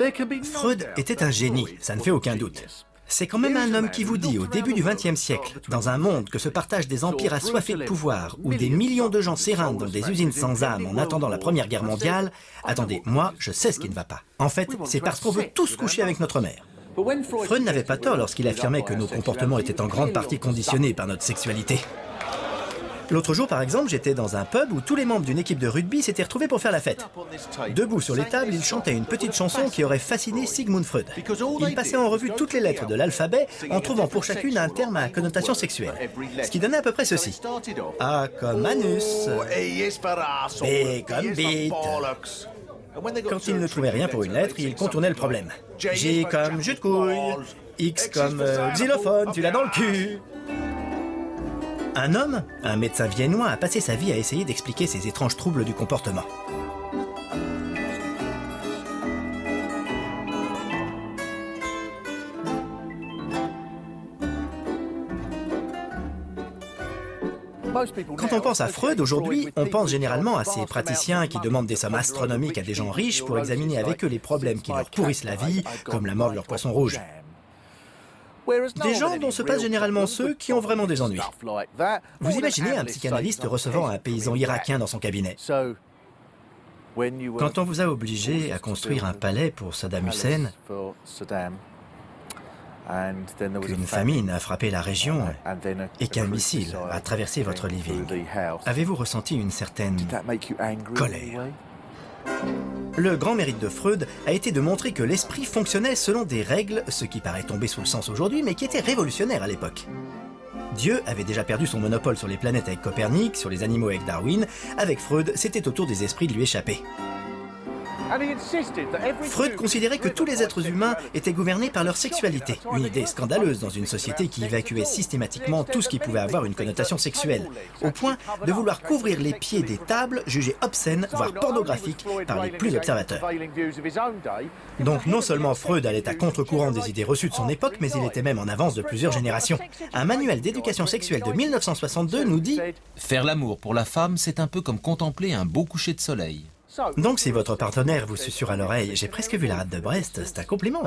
Freud était un génie, ça ne fait aucun doute. C'est quand même un homme qui vous dit, au début du XXe siècle, dans un monde que se partagent des empires assoiffés de pouvoir, où des millions de gens s'éreintent dans des usines sans âme en attendant la Première Guerre mondiale, attendez, moi, je sais ce qui ne va pas. En fait, c'est parce qu'on veut tous coucher avec notre mère. Freud n'avait pas tort lorsqu'il affirmait que nos comportements étaient en grande partie conditionnés par notre sexualité. L'autre jour, par exemple, j'étais dans un pub où tous les membres d'une équipe de rugby s'étaient retrouvés pour faire la fête. Debout sur les tables, ils chantaient une petite chanson qui aurait fasciné Sigmund Freud. Ils passaient en revue toutes les lettres de l'alphabet en trouvant pour chacune un terme à connotation sexuelle. Ce qui donnait à peu près ceci. A comme anus, B comme bite. Quand ils ne trouvaient rien pour une lettre, ils contournaient le problème. J comme jus de couille, X comme xylophone, tu l'as dans le cul. Un homme, un médecin viennois, a passé sa vie à essayer d'expliquer ces étranges troubles du comportement. Quand on pense à Freud aujourd'hui, on pense généralement à ces praticiens qui demandent des sommes astronomiques à des gens riches pour examiner avec eux les problèmes qui leur pourrissent la vie, comme la mort de leur poisson rouge. Des gens dont se passent généralement ceux qui ont vraiment des ennuis. Vous imaginez un psychanalyste recevant un paysan irakien dans son cabinet. Quand on vous a obligé à construire un palais pour Saddam Hussein, qu'une famine a frappé la région et qu'un missile a traversé votre living, avez-vous ressenti une certaine colère ? Le grand mérite de Freud a été de montrer que l'esprit fonctionnait selon des règles, ce qui paraît tomber sous le sens aujourd'hui, mais qui était révolutionnaire à l'époque. Dieu avait déjà perdu son monopole sur les planètes avec Copernic, sur les animaux avec Darwin. Avec Freud, c'était au tour des esprits de lui échapper. Freud considérait que tous les êtres humains étaient gouvernés par leur sexualité, une idée scandaleuse dans une société qui évacuait systématiquement tout ce qui pouvait avoir une connotation sexuelle, au point de vouloir couvrir les pieds des tables jugées obscènes, voire pornographiques, par les plus observateurs. Donc non seulement Freud allait à contre-courant des idées reçues de son époque, mais il était même en avance de plusieurs générations. Un manuel d'éducation sexuelle de 1962 nous dit « Faire l'amour pour la femme, c'est un peu comme contempler un beau coucher de soleil. » Donc si votre partenaire vous susurre à l'oreille « J'ai presque vu la rate de Brest », c'est un compliment.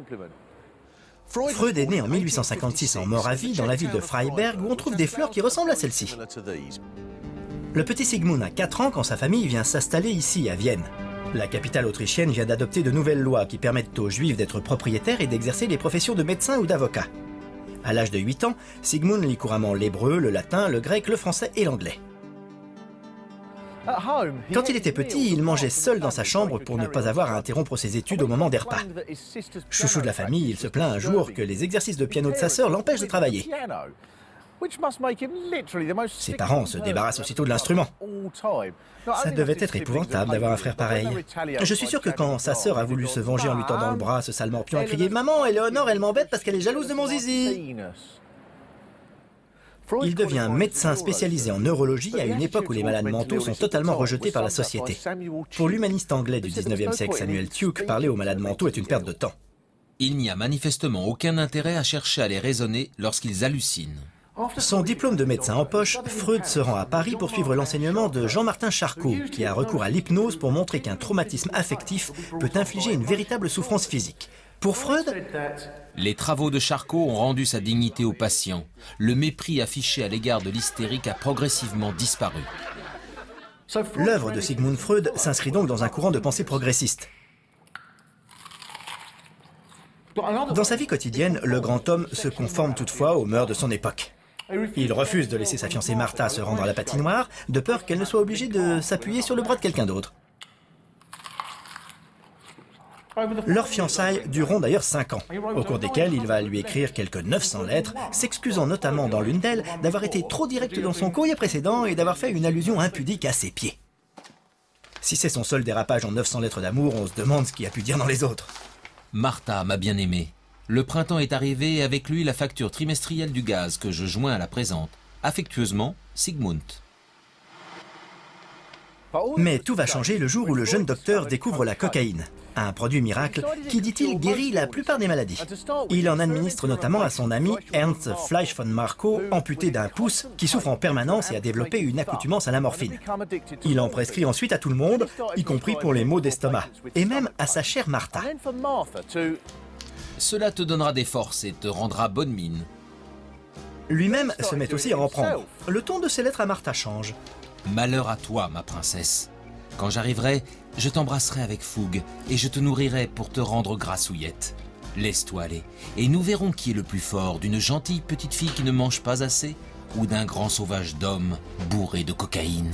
Freud est né en 1856 en Moravie, dans la ville de Freiberg, où on trouve des fleurs qui ressemblent à celle-ci. Le petit Sigmund a 4 ans quand sa famille vient s'installer ici, à Vienne. La capitale autrichienne vient d'adopter de nouvelles lois qui permettent aux juifs d'être propriétaires et d'exercer les professions de médecin ou d'avocat. À l'âge de 8 ans, Sigmund lit couramment l'hébreu, le latin, le grec, le français et l'anglais. Quand il était petit, il mangeait seul dans sa chambre pour ne pas avoir à interrompre ses études au moment des repas. Chouchou de la famille, il se plaint un jour que les exercices de piano de sa sœur l'empêchent de travailler. Ses parents se débarrassent aussitôt de l'instrument. Ça devait être épouvantable d'avoir un frère pareil. Je suis sûr que quand sa sœur a voulu se venger en lui tendant le bras, ce sale morpion a crié « Maman, Éléonore, elle m'embête parce qu'elle est jalouse de mon zizi !» Il devient médecin spécialisé en neurologie à une époque où les malades mentaux sont totalement rejetés par la société. Pour l'humaniste anglais du 19e siècle Samuel Tuke, parler aux malades mentaux est une perte de temps. Il n'y a manifestement aucun intérêt à chercher à les raisonner lorsqu'ils hallucinent. Son diplôme de médecin en poche, Freud se rend à Paris pour suivre l'enseignement de Jean-Martin Charcot, qui a recours à l'hypnose pour montrer qu'un traumatisme affectif peut infliger une véritable souffrance physique. Pour Freud, les travaux de Charcot ont rendu sa dignité au patient. Le mépris affiché à l'égard de l'hystérique a progressivement disparu. L'œuvre de Sigmund Freud s'inscrit donc dans un courant de pensée progressiste. Dans sa vie quotidienne, le grand homme se conforme toutefois aux mœurs de son époque. Il refuse de laisser sa fiancée Martha se rendre à la patinoire, de peur qu'elle ne soit obligée de s'appuyer sur le bras de quelqu'un d'autre. Leurs fiançailles dureront d'ailleurs 5 ans, au cours desquelles il va lui écrire quelques 900 lettres, s'excusant notamment dans l'une d'elles d'avoir été trop direct dans son courrier précédent et d'avoir fait une allusion impudique à ses pieds. Si c'est son seul dérapage en 900 lettres d'amour, on se demande ce qu'il a pu dire dans les autres. Martha m'a bien aimé. Le printemps est arrivé et avec lui la facture trimestrielle du gaz que je joins à la présente. Affectueusement, Sigmund. Mais tout va changer le jour où le jeune docteur découvre la cocaïne, un produit miracle qui, dit-il, guérit la plupart des maladies. Il en administre notamment à son ami Ernst Fleisch von Marco, amputé d'un pouce, qui souffre en permanence et a développé une accoutumance à la morphine. Il en prescrit ensuite à tout le monde, y compris pour les maux d'estomac, et même à sa chère Martha. Cela te donnera des forces et te rendra bonne mine. Lui-même se met aussi à en prendre. Le ton de ses lettres à Martha change. Malheur à toi, ma princesse. Quand j'arriverai, je t'embrasserai avec fougue et je te nourrirai pour te rendre grassouillette. Laisse-toi aller et nous verrons qui est le plus fort, d'une gentille petite fille qui ne mange pas assez ou d'un grand sauvage d'homme bourré de cocaïne.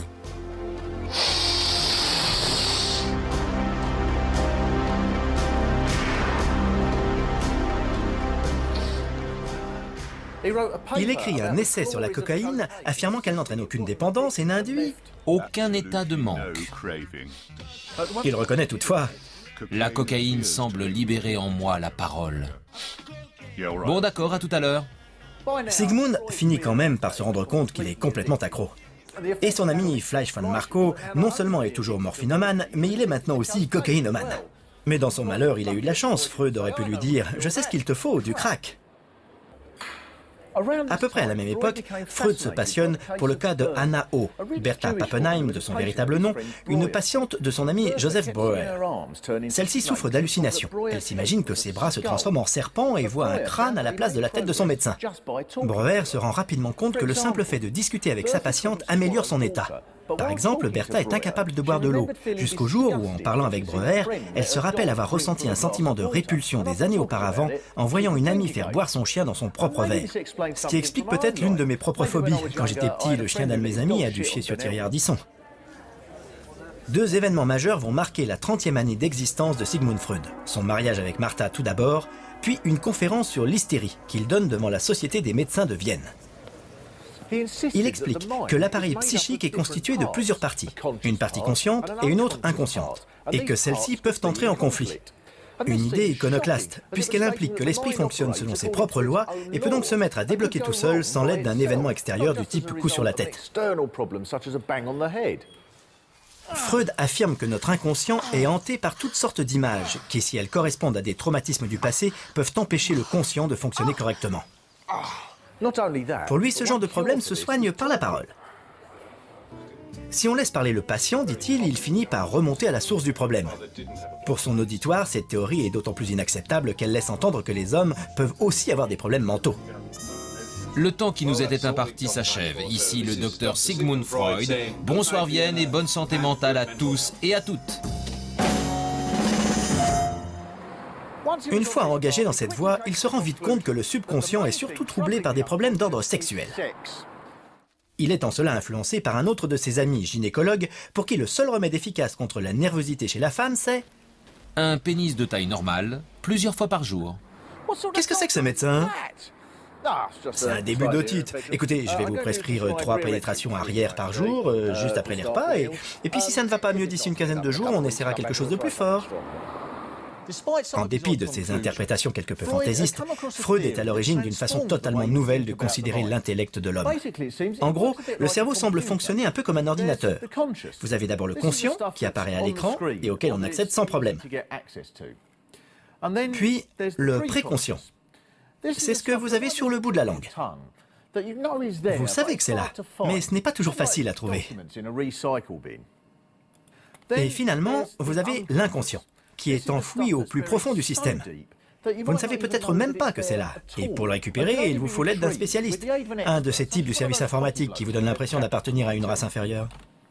Il écrit un essai sur la cocaïne, affirmant qu'elle n'entraîne aucune dépendance et n'induit aucun état de manque. Il reconnaît toutefois. La cocaïne semble libérer en moi la parole. Bon d'accord, à tout à l'heure. Sigmund finit quand même par se rendre compte qu'il est complètement accro. Et son ami Fleisch von Marco, non seulement est toujours morphinomane, mais il est maintenant aussi cocaïnomane. Mais dans son malheur, il a eu de la chance. Freud aurait pu lui dire « Je sais ce qu'il te faut, du crack ». À peu près à la même époque, Freud se passionne pour le cas de Anna O, Bertha Pappenheim de son véritable nom, une patiente de son ami Joseph Breuer. Celle-ci souffre d'hallucinations. Elle s'imagine que ses bras se transforment en serpents et voit un crâne à la place de la tête de son médecin. Breuer se rend rapidement compte que le simple fait de discuter avec sa patiente améliore son état. Par exemple, Bertha est incapable de boire de l'eau, jusqu'au jour où, en parlant avec Breuer, elle se rappelle avoir ressenti un sentiment de répulsion des années auparavant en voyant une amie faire boire son chien dans son propre verre. Ce qui explique peut-être l'une de mes propres phobies. Quand j'étais petit, le chien d'un de mes amis a dû chier sur Thierry Ardisson. Deux événements majeurs vont marquer la 30e année d'existence de Sigmund Freud. Son mariage avec Martha tout d'abord, puis une conférence sur l'hystérie qu'il donne devant la Société des médecins de Vienne. Il explique que l'appareil psychique est constitué de plusieurs parties, une partie consciente et une autre inconsciente, et que celles-ci peuvent entrer en conflit. Une idée iconoclaste, puisqu'elle implique que l'esprit fonctionne selon ses propres lois et peut donc se mettre à débloquer tout seul sans l'aide d'un événement extérieur du type coup sur la tête. Freud affirme que notre inconscient est hanté par toutes sortes d'images qui, si elles correspondent à des traumatismes du passé, peuvent empêcher le conscient de fonctionner correctement. Pour lui, ce genre de problème se soigne par la parole. Si on laisse parler le patient, dit-il, il finit par remonter à la source du problème. Pour son auditoire, cette théorie est d'autant plus inacceptable qu'elle laisse entendre que les hommes peuvent aussi avoir des problèmes mentaux. Le temps qui nous était imparti s'achève. Ici le docteur Sigmund Freud. Bonsoir Vienne et bonne santé mentale à tous et à toutes. Une fois engagé dans cette voie, il se rend vite compte que le subconscient est surtout troublé par des problèmes d'ordre sexuel. Il est en cela influencé par un autre de ses amis gynécologues pour qui le seul remède efficace contre la nervosité chez la femme, c'est... un pénis de taille normale, plusieurs fois par jour. Qu'est-ce que c'est que ce médecin? C'est un début d'otite. Écoutez, je vais vous prescrire 3 pénétrations arrière par jour, juste après les repas, et puis si ça ne va pas mieux d'ici une quinzaine de jours, on essaiera quelque chose de plus fort. En dépit de ses interprétations quelque peu fantaisistes, Freud est à l'origine d'une façon totalement nouvelle de considérer l'intellect de l'homme. En gros, le cerveau semble fonctionner un peu comme un ordinateur. Vous avez d'abord le conscient, qui apparaît à l'écran et auquel on accède sans problème. Puis, le préconscient. C'est ce que vous avez sur le bout de la langue. Vous savez que c'est là, mais ce n'est pas toujours facile à trouver. Et finalement, vous avez l'inconscient, qui est enfoui au plus profond du système. Vous ne savez peut-être même pas que c'est là. Et pour le récupérer, il vous faut l'aide d'un spécialiste. Un de ces types du service informatique qui vous donne l'impression d'appartenir à une race inférieure.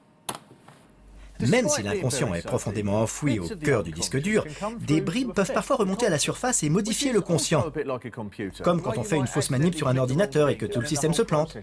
Même si l'inconscient est profondément enfoui au cœur du disque dur, des bribes peuvent parfois remonter à la surface et modifier le conscient. Comme quand on fait une fausse manip sur un ordinateur et que tout le système se plante.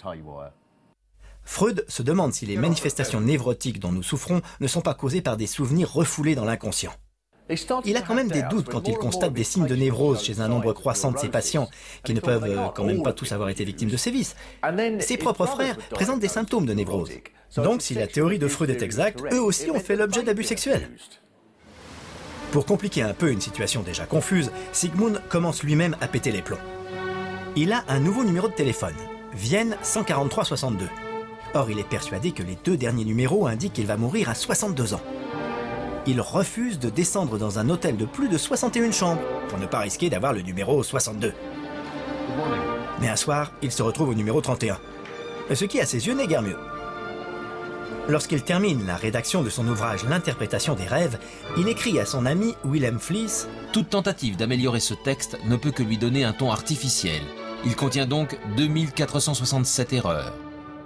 Freud se demande si les manifestations névrotiques dont nous souffrons ne sont pas causées par des souvenirs refoulés dans l'inconscient. Il a quand même des doutes quand il constate des signes de névrose chez un nombre croissant de ses patients, qui ne peuvent quand même pas tous avoir été victimes de sévices. Ses propres frères présentent des symptômes de névrose. Donc si la théorie de Freud est exacte, eux aussi ont fait l'objet d'abus sexuels. Pour compliquer un peu une situation déjà confuse, Sigmund commence lui-même à péter les plombs. Il a un nouveau numéro de téléphone, Vienne 143 62. Or, il est persuadé que les 2 derniers numéros indiquent qu'il va mourir à 62 ans. Il refuse de descendre dans un hôtel de plus de 61 chambres pour ne pas risquer d'avoir le numéro 62. Mais un soir, il se retrouve au numéro 31, ce qui à ses yeux n'est guère mieux. Lorsqu'il termine la rédaction de son ouvrage L'interprétation des rêves, il écrit à son ami Willem Fliess « Toute tentative d'améliorer ce texte ne peut que lui donner un ton artificiel. Il contient donc 2467 erreurs. »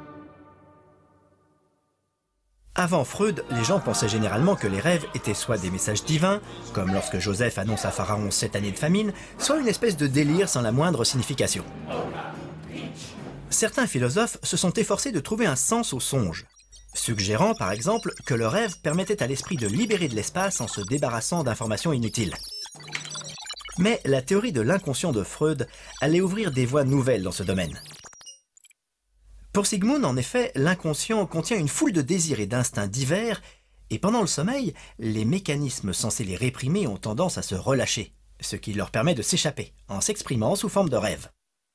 Avant Freud, les gens pensaient généralement que les rêves étaient soit des messages divins, comme lorsque Joseph annonce à Pharaon 7 années de famine, soit une espèce de délire sans la moindre signification. Certains philosophes se sont efforcés de trouver un sens aux songes, suggérant par exemple que le rêve permettait à l'esprit de libérer de l'espace en se débarrassant d'informations inutiles. Mais la théorie de l'inconscient de Freud allait ouvrir des voies nouvelles dans ce domaine. Pour Sigmund, en effet, l'inconscient contient une foule de désirs et d'instincts divers, et pendant le sommeil, les mécanismes censés les réprimer ont tendance à se relâcher, ce qui leur permet de s'échapper, en s'exprimant sous forme de rêve.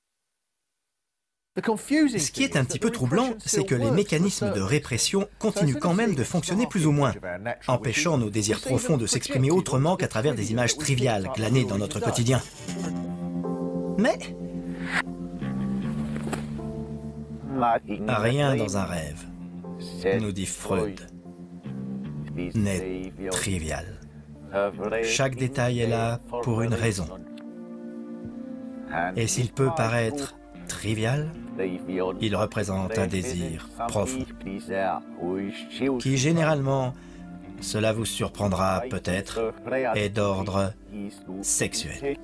Ce qui est un petit peu troublant, c'est que les mécanismes de répression continuent quand même de fonctionner plus ou moins, empêchant nos désirs profonds de s'exprimer autrement qu'à travers des images triviales glanées dans notre quotidien. Mais rien dans un rêve, nous dit Freud, n'est trivial. Chaque détail est là pour une raison. Et s'il peut paraître trivial, il représente un désir profond, qui généralement, cela vous surprendra peut-être, est d'ordre sexuel.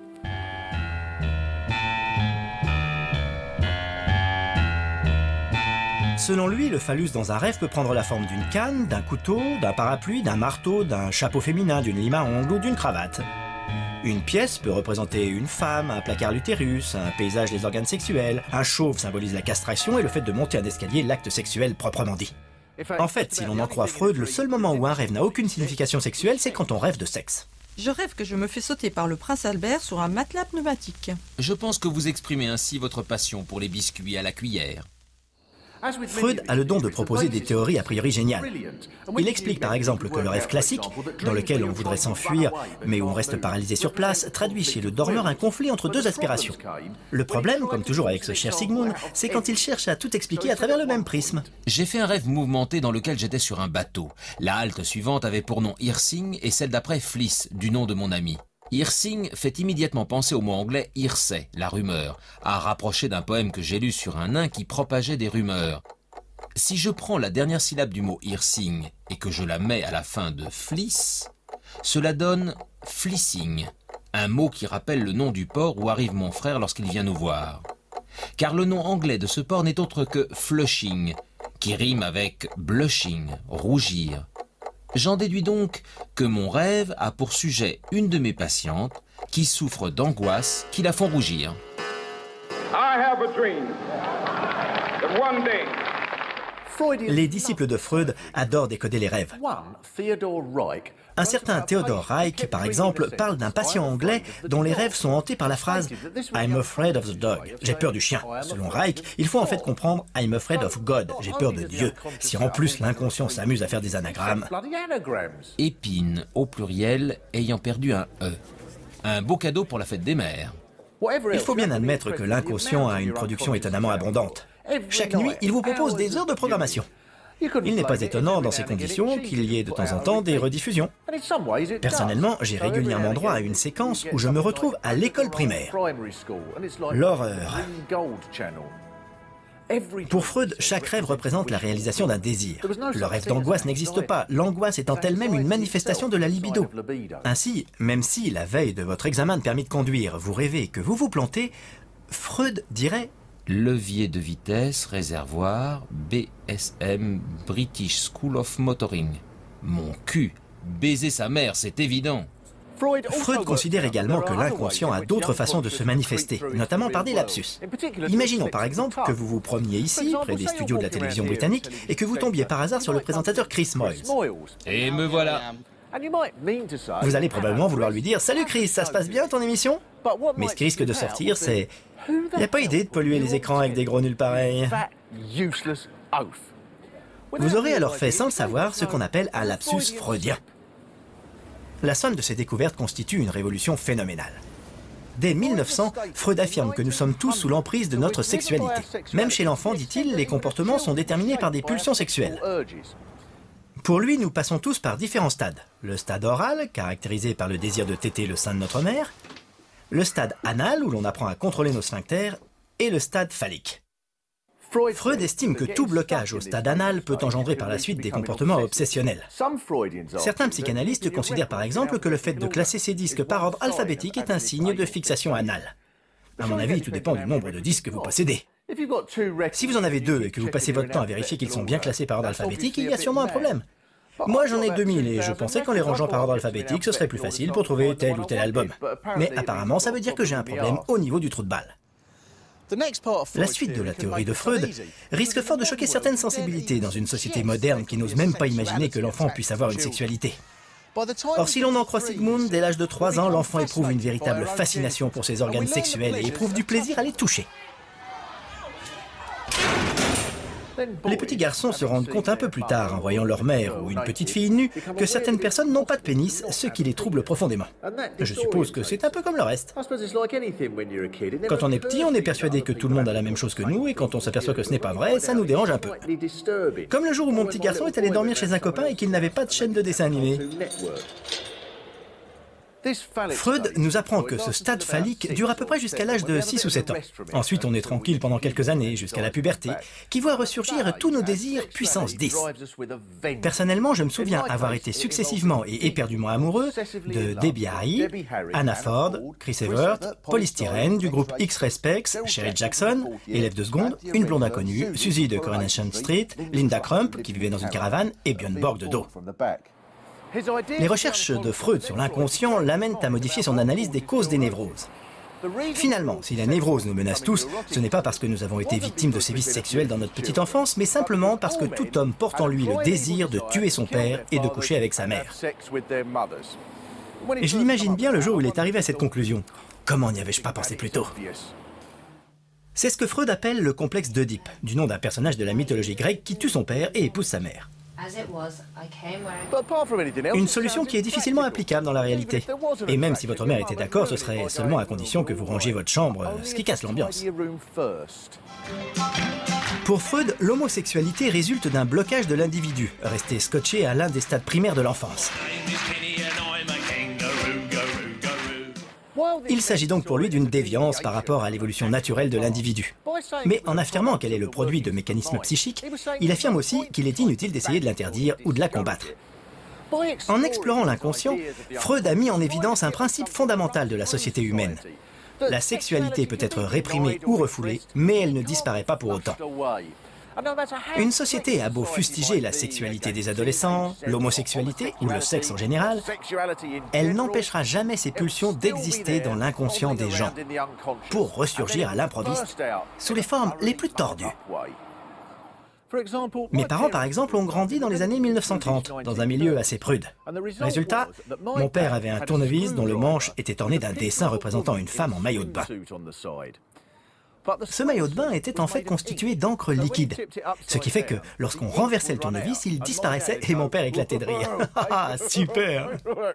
Selon lui, le phallus dans un rêve peut prendre la forme d'une canne, d'un couteau, d'un parapluie, d'un marteau, d'un chapeau féminin, d'une lime à ongles ou d'une cravate. Une pièce peut représenter une femme, un placard l'utérus, un paysage les organes sexuels, un chauve symbolise la castration et le fait de monter un escalier l'acte sexuel proprement dit. En fait, si l'on en croit Freud, le seul moment où un rêve n'a aucune signification sexuelle, c'est quand on rêve de sexe. Je rêve que je me fais sauter par le prince Albert sur un matelas pneumatique. Je pense que vous exprimez ainsi votre passion pour les biscuits à la cuillère. Freud a le don de proposer des théories a priori géniales. Il explique par exemple que le rêve classique, dans lequel on voudrait s'enfuir, mais où on reste paralysé sur place, traduit chez le dormeur un conflit entre 2 aspirations. Le problème, comme toujours avec ce cher Sigmund, c'est quand il cherche à tout expliquer à travers le même prisme. J'ai fait un rêve mouvementé dans lequel j'étais sur un bateau. La halte suivante avait pour nom Hirsing et celle d'après Fliess, du nom de mon ami. Hirsing fait immédiatement penser au mot anglais hearsay, la rumeur, à rapprocher d'un poème que j'ai lu sur un nain qui propageait des rumeurs. Si je prends la dernière syllabe du mot Hirsing et que je la mets à la fin de Fliess, cela donne Flissing, un mot qui rappelle le nom du port où arrive mon frère lorsqu'il vient nous voir. Car le nom anglais de ce port n'est autre que Flushing, qui rime avec blushing, rougir. J'en déduis donc que mon rêve a pour sujet une de mes patientes qui souffre d'angoisse qui la font rougir. Les disciples de Freud adorent décoder les rêves. Un certain Theodore Reich, par exemple, parle d'un patient anglais dont les rêves sont hantés par la phrase « I'm afraid of the dog ». J'ai peur du chien. Selon Reich, il faut en fait comprendre « I'm afraid of God ». J'ai peur de Dieu. Si en plus l'inconscient s'amuse à faire des anagrammes. Épine, au pluriel, ayant perdu un « e ». Un beau cadeau pour la fête des mères. Il faut bien admettre que l'inconscient a une production étonnamment abondante. Chaque nuit, il vous propose des heures de programmation. Il n'est pas étonnant dans ces conditions qu'il y ait de temps en temps des rediffusions. Personnellement, j'ai régulièrement droit à une séquence où je me retrouve à l'école primaire. L'horreur. Pour Freud, chaque rêve représente la réalisation d'un désir. Le rêve d'angoisse n'existe pas, l'angoisse étant elle-même une manifestation de la libido. Ainsi, même si la veille de votre examen de permis de conduire, vous rêvez que vous vous plantez, Freud dirait « Levier de vitesse, réservoir, BSM, British School of Motoring. » Mon cul, baiser sa mère, c'est évident. Freud considère également que l'inconscient a d'autres façons de se manifester, notamment par des lapsus. Imaginons par exemple que vous vous promeniez ici, près des studios de la télévision britannique, et que vous tombiez par hasard sur le présentateur Chris Moyles. Et me voilà. Vous allez probablement vouloir lui dire « Salut Chris, ça se passe bien ton émission ?» Mais ce qui risque de sortir, c'est « Il n'y a pas idée de polluer les écrans avec des gros nuls pareils. » Vous aurez alors fait sans le savoir ce qu'on appelle un lapsus freudien. La somme de ces découvertes constitue une révolution phénoménale. Dès 1900, Freud affirme que nous sommes tous sous l'emprise de notre sexualité. Même chez l'enfant, dit-il, les comportements sont déterminés par des pulsions sexuelles. Pour lui, nous passons tous par différents stades. Le stade oral, caractérisé par le désir de téter le sein de notre mère, le stade anal, où l'on apprend à contrôler nos sphincters, et le stade phallique. Freud estime que tout blocage au stade anal peut engendrer par la suite des comportements obsessionnels. Certains psychanalystes considèrent par exemple que le fait de classer ces disques par ordre alphabétique est un signe de fixation anale. À mon avis, tout dépend du nombre de disques que vous possédez. Si vous en avez 2 et que vous passez votre temps à vérifier qu'ils sont bien classés par ordre alphabétique, il y a sûrement un problème. Moi, j'en ai 2000 et je pensais qu'en les rangeant par ordre alphabétique, ce serait plus facile pour trouver tel ou tel album. Mais apparemment, ça veut dire que j'ai un problème au niveau du trou de balle. La suite de la théorie de Freud risque fort de choquer certaines sensibilités dans une société moderne qui n'ose même pas imaginer que l'enfant puisse avoir une sexualité. Or, si l'on en croit Sigmund, dès l'âge de 3 ans, l'enfant éprouve une véritable fascination pour ses organes sexuels et éprouve du plaisir à les toucher. Les petits garçons se rendent compte un peu plus tard, en voyant leur mère ou une petite fille nue, que certaines personnes n'ont pas de pénis, ce qui les trouble profondément. Je suppose que c'est un peu comme le reste. Quand on est petit, on est persuadé que tout le monde a la même chose que nous, et quand on s'aperçoit que ce n'est pas vrai, ça nous dérange un peu. Comme le jour où mon petit garçon est allé dormir chez un copain et qu'il n'avait pas de chaîne de dessin animé. Freud nous apprend que ce stade phallique dure à peu près jusqu'à l'âge de 6 ou 7 ans. Ensuite, on est tranquille pendant quelques années, jusqu'à la puberté, qui voit ressurgir tous nos désirs puissance 10. Personnellement, je me souviens avoir été successivement et éperdument amoureux de Debbie Harry, Anna Ford, Chris Evert, Polystyrène, du groupe X-Ray Spex, Sherry Jackson, élève de seconde, une blonde inconnue, Suzy de Coronation Street, Linda Crump, qui vivait dans une caravane, et Björn Borg de dos. Les recherches de Freud sur l'inconscient l'amènent à modifier son analyse des causes des névroses. Finalement, si la névrose nous menace tous, ce n'est pas parce que nous avons été victimes de sévices sexuels dans notre petite enfance, mais simplement parce que tout homme porte en lui le désir de tuer son père et de coucher avec sa mère. Et je l'imagine bien le jour où il est arrivé à cette conclusion. Comment n'y avais-je pas pensé plus tôt ? C'est ce que Freud appelle le complexe d'Œdipe, du nom d'un personnage de la mythologie grecque qui tue son père et épouse sa mère. Une solution qui est difficilement applicable dans la réalité. Et même si votre mère était d'accord, ce serait seulement à condition que vous rangiez votre chambre, ce qui casse l'ambiance. Pour Freud, l'homosexualité résulte d'un blocage de l'individu, resté scotché à l'un des stades primaires de l'enfance. Il s'agit donc pour lui d'une déviance par rapport à l'évolution naturelle de l'individu. Mais en affirmant qu'elle est le produit de mécanismes psychiques, il affirme aussi qu'il est inutile d'essayer de l'interdire ou de la combattre. En explorant l'inconscient, Freud a mis en évidence un principe fondamental de la société humaine. La sexualité peut être réprimée ou refoulée, mais elle ne disparaît pas pour autant. Une société a beau fustiger la sexualité des adolescents, l'homosexualité ou le sexe en général, elle n'empêchera jamais ces pulsions d'exister dans l'inconscient des gens, pour ressurgir à l'improviste, sous les formes les plus tordues. Mes parents, par exemple, ont grandi dans les années 1930, dans un milieu assez prude. Résultat, mon père avait un tournevis dont le manche était orné d'un dessin représentant une femme en maillot de bain. Ce maillot de bain était en fait constitué d'encre liquide, ce qui fait que lorsqu'on renversait le tournevis, il disparaissait et mon père éclatait de rire. Ah, super!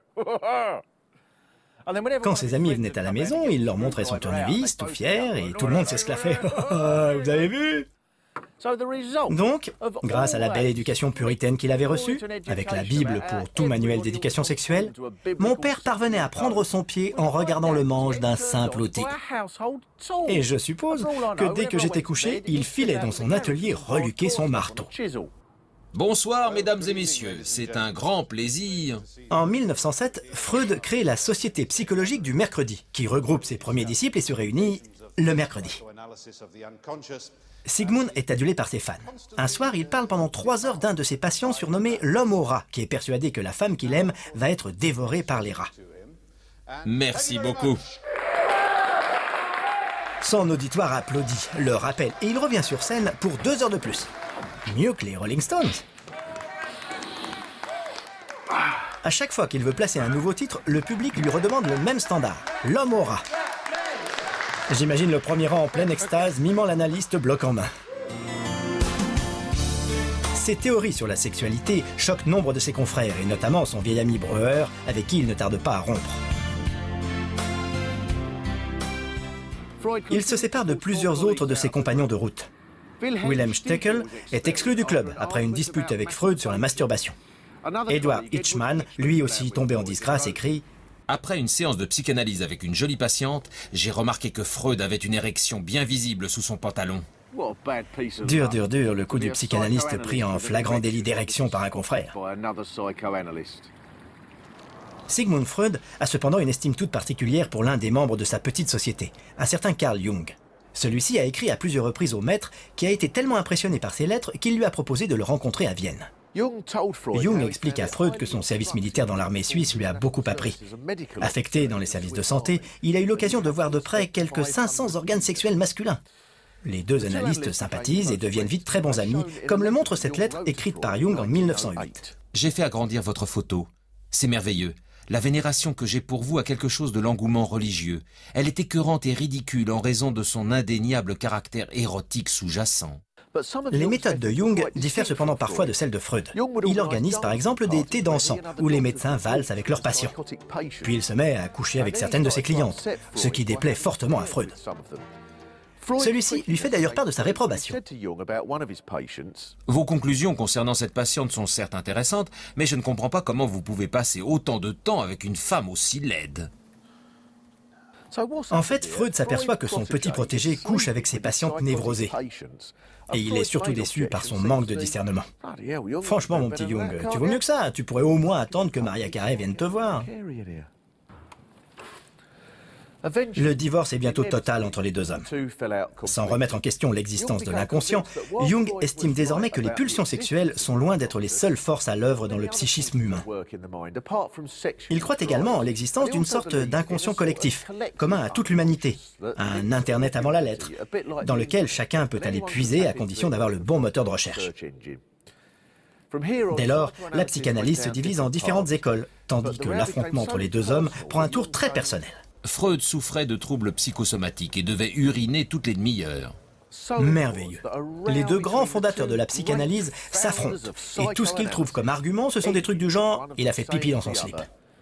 Quand ses amis venaient à la maison, il leur montrait son tournevis, tout fier, et tout le monde s'esclaffait. Vous avez vu? Donc, grâce à la belle éducation puritaine qu'il avait reçue, avec la Bible pour tout manuel d'éducation sexuelle, mon père parvenait à prendre son pied en regardant le manche d'un simple outil. Et je suppose que dès que j'étais couché, il filait dans son atelier reluquer son marteau. Bonsoir, mesdames et messieurs, c'est un grand plaisir. En 1907, Freud crée la Société psychologique du mercredi, qui regroupe ses premiers disciples et se réunit le mercredi. Sigmund est adulé par ses fans. Un soir, il parle pendant 3 heures d'un de ses patients surnommé l'homme au rat, qui est persuadé que la femme qu'il aime va être dévorée par les rats. Merci beaucoup. Son auditoire applaudit, le rappelle, et il revient sur scène pour 2 heures de plus. Mieux que les Rolling Stones. À chaque fois qu'il veut placer un nouveau titre, le public lui redemande le même standard, l'homme au rat. J'imagine le premier rang en pleine extase, mimant l'analyste bloc en main. Ses théories sur la sexualité choquent nombre de ses confrères, et notamment son vieil ami Breuer, avec qui il ne tarde pas à rompre. Il se sépare de plusieurs autres de ses compagnons de route. Wilhelm Stekel est exclu du club après une dispute avec Freud sur la masturbation. Edward Hitchman, lui aussi tombé en disgrâce, écrit « Après une séance de psychanalyse avec une jolie patiente, j'ai remarqué que Freud avait une érection bien visible sous son pantalon. » Dur, le coup du psychanalyste pris en flagrant délit d'érection par un confrère. Sigmund Freud a cependant une estime toute particulière pour l'un des membres de sa petite société, un certain Carl Jung. Celui-ci a écrit à plusieurs reprises au maître, qui a été tellement impressionné par ses lettres qu'il lui a proposé de le rencontrer à Vienne. Jung explique à Freud que son service militaire dans l'armée suisse lui a beaucoup appris. Affecté dans les services de santé, il a eu l'occasion de voir de près quelques 500 organes sexuels masculins. Les deux analystes sympathisent et deviennent vite très bons amis, comme le montre cette lettre écrite par Jung en 1908. « J'ai fait agrandir votre photo. C'est merveilleux. La vénération que j'ai pour vous a quelque chose de l'engouement religieux. Elle est écœurante et ridicule en raison de son indéniable caractère érotique sous-jacent. » Les méthodes de Jung diffèrent cependant parfois de celles de Freud. Il organise par exemple des thés dansants, où les médecins valsent avec leurs patients. Puis il se met à coucher avec certaines de ses clientes, ce qui déplaît fortement à Freud. Celui-ci lui fait d'ailleurs part de sa réprobation. Vos conclusions concernant cette patiente sont certes intéressantes, mais je ne comprends pas comment vous pouvez passer autant de temps avec une femme aussi laide. En fait, Freud s'aperçoit que son petit protégé couche avec ses patientes névrosées. Et il est surtout déçu par son manque de discernement. Franchement, mon petit Jung, tu vaux mieux que ça. Tu pourrais au moins attendre que Maria Carey vienne te voir. Le divorce est bientôt total entre les deux hommes. Sans remettre en question l'existence de l'inconscient, Jung estime désormais que les pulsions sexuelles sont loin d'être les seules forces à l'œuvre dans le psychisme humain. Il croit également en l'existence d'une sorte d'inconscient collectif, commun à toute l'humanité, un Internet avant la lettre, dans lequel chacun peut aller puiser à condition d'avoir le bon moteur de recherche. Dès lors, la psychanalyse se divise en différentes écoles, tandis que l'affrontement entre les deux hommes prend un tour très personnel. Freud souffrait de troubles psychosomatiques et devait uriner toutes les demi-heures. Merveilleux. Les deux grands fondateurs de la psychanalyse s'affrontent, et tout ce qu'ils trouvent comme argument, ce sont des trucs du genre « il a fait pipi dans son slip ».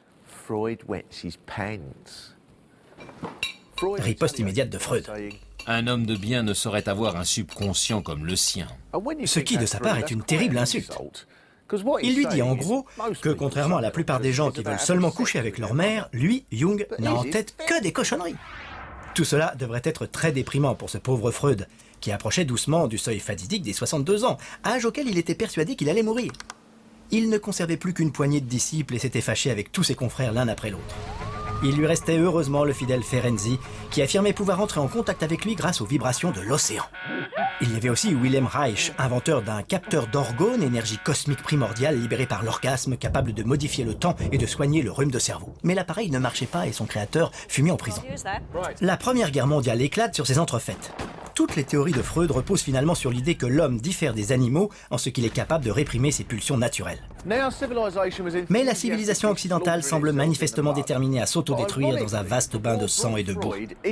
Riposte immédiate de Freud. Un homme de bien ne saurait avoir un subconscient comme le sien. Ce qui, de sa part, est une terrible insulte. Il lui dit en gros que, contrairement à la plupart des gens qui veulent seulement coucher avec leur mère, lui, Jung, n'a en tête que des cochonneries. Tout cela devrait être très déprimant pour ce pauvre Freud, qui approchait doucement du seuil fatidique des 62 ans, âge auquel il était persuadé qu'il allait mourir. Il ne conservait plus qu'une poignée de disciples et s'était fâché avec tous ses confrères l'un après l'autre. Il lui restait heureusement le fidèle Ferenczi, qui affirmait pouvoir entrer en contact avec lui grâce aux vibrations de l'océan. Il y avait aussi Wilhelm Reich, inventeur d'un capteur d'orgones, énergie cosmique primordiale libérée par l'orgasme, capable de modifier le temps et de soigner le rhume de cerveau. Mais l'appareil ne marchait pas et son créateur fut mis en prison. La Première Guerre mondiale éclate sur ces entrefaites. Toutes les théories de Freud reposent finalement sur l'idée que l'homme diffère des animaux en ce qu'il est capable de réprimer ses pulsions naturelles. Mais la civilisation occidentale semble manifestement déterminée à s'autodétruire dans un vaste bain de sang et de boue.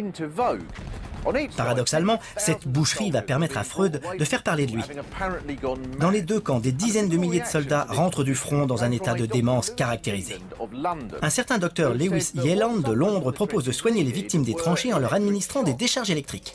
Paradoxalement, cette boucherie va permettre à Freud de faire parler de lui. Dans les deux camps, des dizaines de milliers de soldats rentrent du front dans un état de démence caractérisé. Un certain docteur Lewis Yelland de Londres propose de soigner les victimes des tranchées en leur administrant des décharges électriques.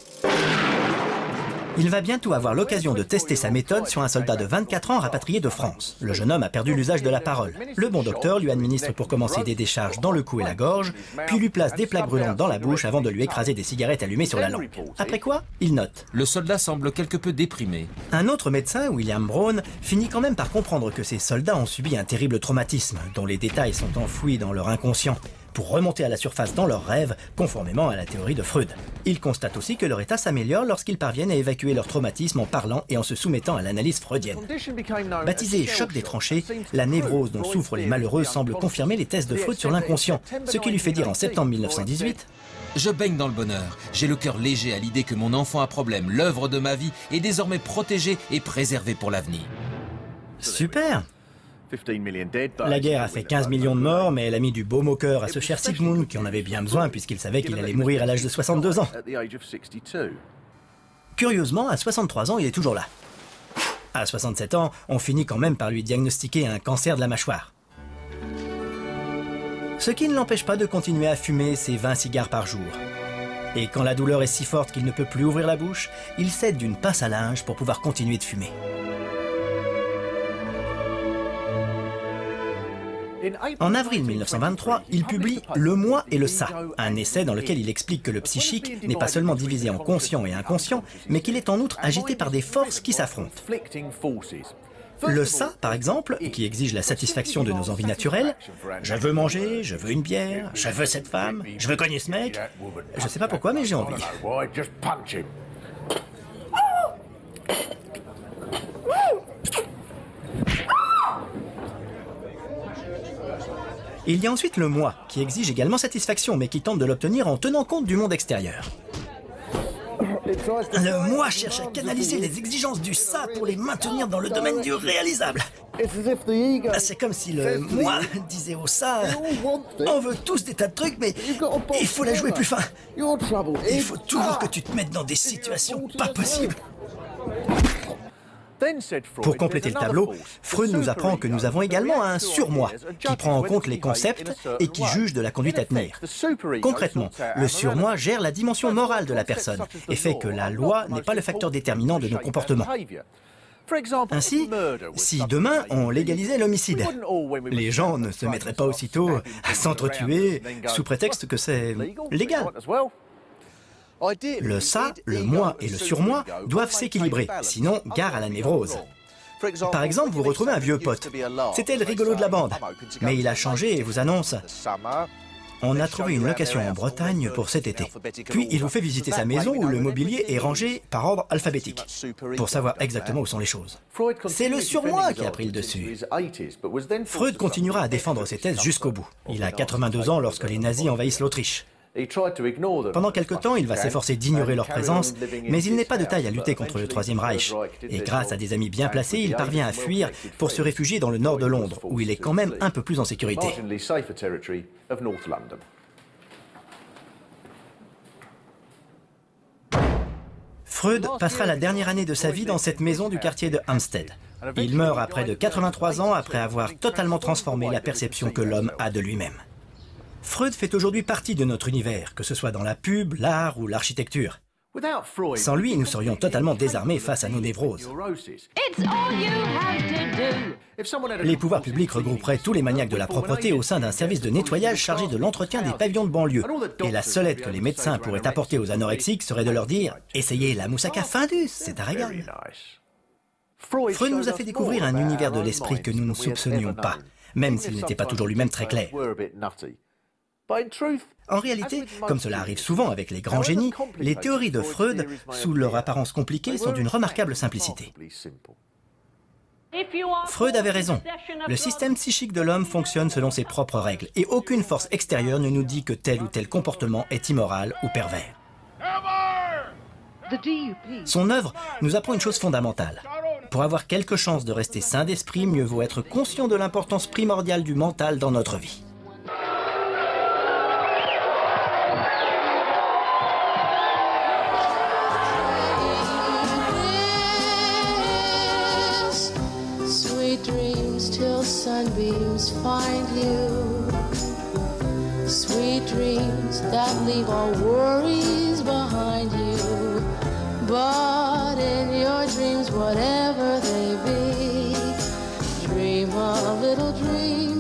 Il va bientôt avoir l'occasion de tester sa méthode sur un soldat de 24 ans rapatrié de France. Le jeune homme a perdu l'usage de la parole. Le bon docteur lui administre pour commencer des décharges dans le cou et la gorge, puis lui place des plaques brûlantes dans la bouche avant de lui écraser des cigarettes allumées sur la langue. Après quoi, il note. Le soldat semble quelque peu déprimé. Un autre médecin, William Brown, finit quand même par comprendre que ces soldats ont subi un terrible traumatisme, dont les détails sont enfouis dans leur inconscient, pour remonter à la surface dans leurs rêves, conformément à la théorie de Freud. Il constate aussi que leur état s'améliore lorsqu'ils parviennent à évacuer leur traumatisme en parlant et en se soumettant à l'analyse freudienne. Baptisé choc des tranchées, la névrose dont souffrent les malheureux semble confirmer les thèses de Freud sur l'inconscient, ce qui lui fait dire en septembre 1918 « Je baigne dans le bonheur. J'ai le cœur léger à l'idée que mon enfant à problème, l'œuvre de ma vie, est désormais protégée et préservée pour l'avenir. » Super! La guerre a fait 15 millions de morts, mais elle a mis du baume au cœur à ce cher Sigmund qui en avait bien besoin puisqu'il savait qu'il allait mourir à l'âge de 62 ans. Curieusement, à 63 ans, il est toujours là. À 67 ans, on finit quand même par lui diagnostiquer un cancer de la mâchoire. Ce qui ne l'empêche pas de continuer à fumer ses 20 cigares par jour. Et quand la douleur est si forte qu'il ne peut plus ouvrir la bouche, il s'aide d'une pince à linge pour pouvoir continuer de fumer. En avril 1923, il publie Le moi et le ça, un essai dans lequel il explique que le psychique n'est pas seulement divisé en conscient et inconscient, mais qu'il est en outre agité par des forces qui s'affrontent. Le ça, par exemple, qui exige la satisfaction de nos envies naturelles. Je veux manger, je veux une bière, je veux cette femme, je veux cogner ce mec. Je sais pas pourquoi, mais j'ai envie. Il y a ensuite le moi, qui exige également satisfaction, mais qui tente de l'obtenir en tenant compte du monde extérieur. Le moi cherche à canaliser les exigences du ça pour les maintenir dans le domaine du réalisable. C'est comme si le moi disait au ça, on veut tous des tas de trucs, mais il faut la jouer plus fin. Il faut toujours que tu te mettes dans des situations pas possibles. Pour compléter le tableau, Freud nous apprend que nous avons également un surmoi qui prend en compte les concepts et qui juge de la conduite à tenir. Concrètement, le surmoi gère la dimension morale de la personne et fait que la loi n'est pas le facteur déterminant de nos comportements. Ainsi, si demain on légalisait l'homicide, les gens ne se mettraient pas aussitôt à s'entretuer sous prétexte que c'est légal. Le ça, le moi et le surmoi doivent s'équilibrer, sinon gare à la névrose. Par exemple, vous retrouvez un vieux pote. C'était le rigolo de la bande, mais il a changé et vous annonce « On a trouvé une location en Bretagne pour cet été ». Puis il vous fait visiter sa maison où le mobilier est rangé par ordre alphabétique, pour savoir exactement où sont les choses. C'est le surmoi qui a pris le dessus. Freud continuera à défendre ses thèses jusqu'au bout. Il a 82 ans lorsque les nazis envahissent l'Autriche. Pendant quelque temps, il va s'efforcer d'ignorer leur présence, mais il n'est pas de taille à lutter contre le Troisième Reich. Et grâce à des amis bien placés, il parvient à fuir pour se réfugier dans le nord de Londres, où il est quand même un peu plus en sécurité. Freud passera la dernière année de sa vie dans cette maison du quartier de Hampstead. Il meurt à près de 83 ans après avoir totalement transformé la perception que l'homme a de lui-même. Freud fait aujourd'hui partie de notre univers, que ce soit dans la pub, l'art ou l'architecture. Sans lui, nous serions totalement désarmés face à nos névroses. Les pouvoirs publics regrouperaient tous les maniaques de la propreté au sein d'un service de nettoyage chargé de l'entretien des pavillons de banlieue. Et la seule aide que les médecins pourraient apporter aux anorexiques serait de leur dire « Essayez la moussaka Findus, c'est un régal ». Freud nous a fait découvrir un univers de l'esprit que nous ne soupçonnions pas, même s'il n'était pas toujours lui-même très clair. En réalité, comme cela arrive souvent avec les grands génies, les théories de Freud, sous leur apparence compliquée, sont d'une remarquable simplicité. Freud avait raison. Le système psychique de l'homme fonctionne selon ses propres règles, et aucune force extérieure ne nous dit que tel ou tel comportement est immoral ou pervers. Son œuvre nous apprend une chose fondamentale. Pour avoir quelque chance de rester sain d'esprit, mieux vaut être conscient de l'importance primordiale du mental dans notre vie. Till sunbeams find you. Sweet dreams that leave all worries behind you. But in your dreams, whatever they be, dream a little dream.